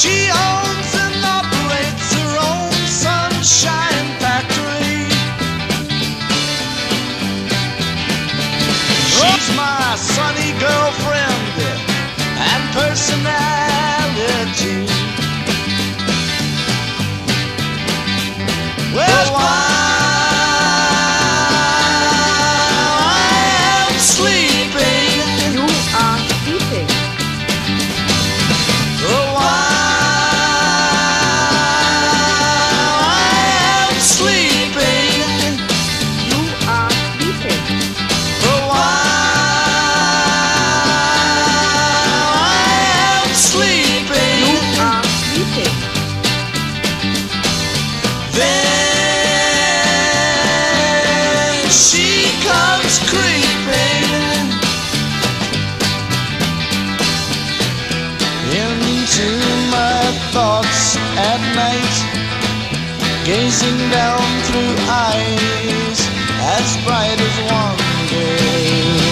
She owns and operates her own sunshine factory. She's my sunny girlfriend and personality. Well, while I am sleeping, You are sleeping. while I am sleeping, You are sleeping. while I am sleeping, You are sleeping. then she comes creeping into my thoughts at night, gazing down through eyes as bright as one day.